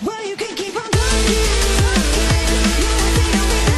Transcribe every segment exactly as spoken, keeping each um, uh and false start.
Well, you can keep on talking, talking. No, I say don't be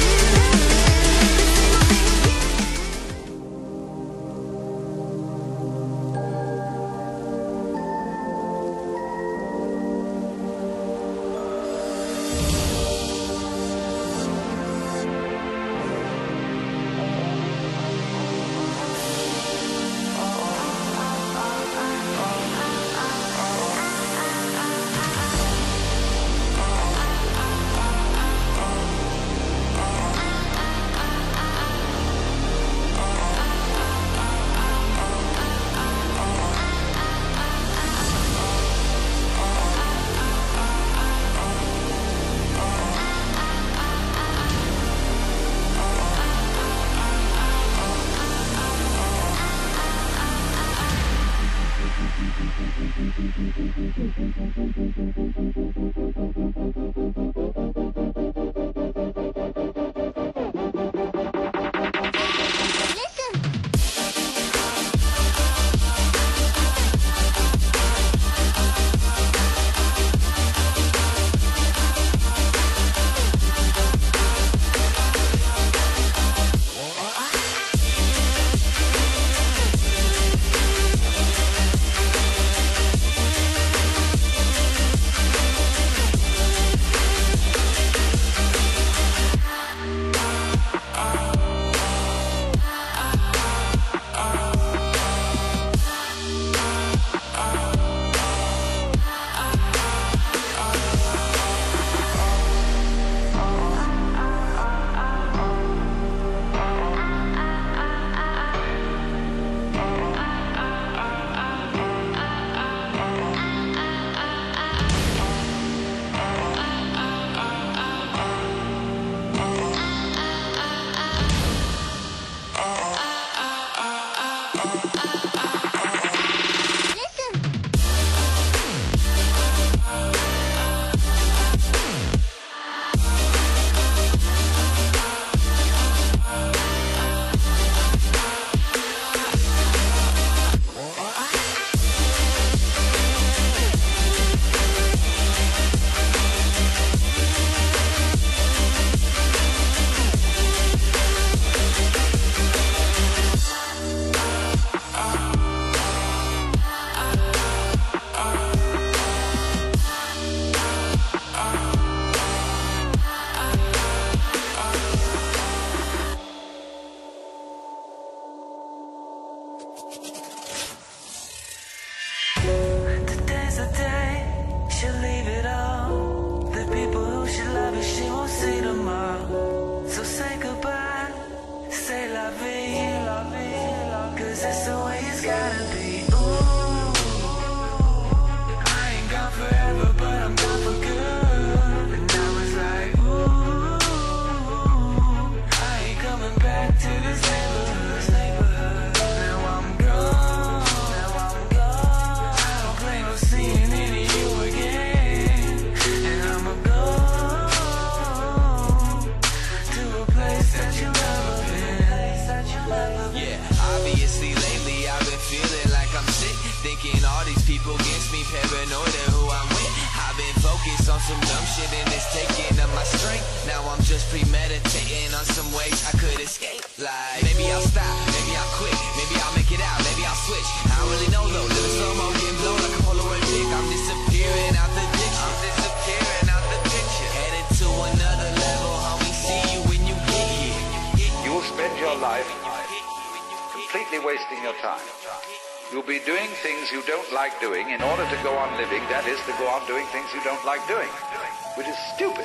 wasting your time. You'll be doing things you don't like doing in order to go on living, that is, to go on doing things you don't like doing, which is stupid.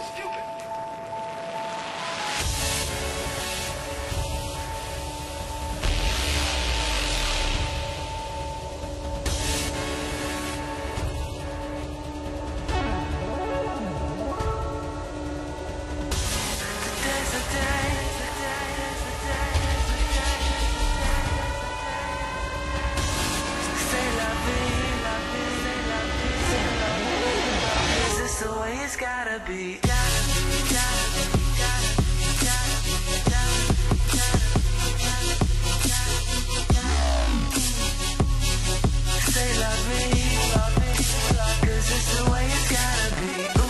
Gotta be. Say love me, love me, 'cause it's the way it's gotta be.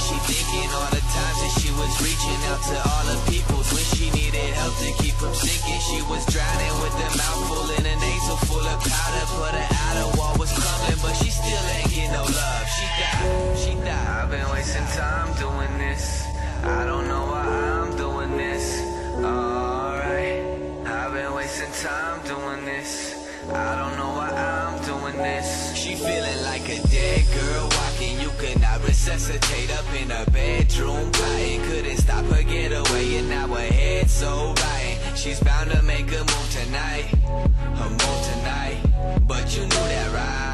she thinking all the times that she was reaching out to all the peoples when she needed help to keep from sinking. She was drowning with a mouthful and a nasal full of powder. Put her out, a wall was crumbling, but she still ain't get no love. She died, she died. I've been wasting time doing this. I don't know why I'm doing this. Alright, I've been wasting time doing this. I don't know why I'm doing this. She feeling like a dead girl walking. You could not resuscitate up in her bedroom plotting. Couldn't stop her get away and now her head so right. She's bound to make a move tonight, a move tonight. But you knew that, right?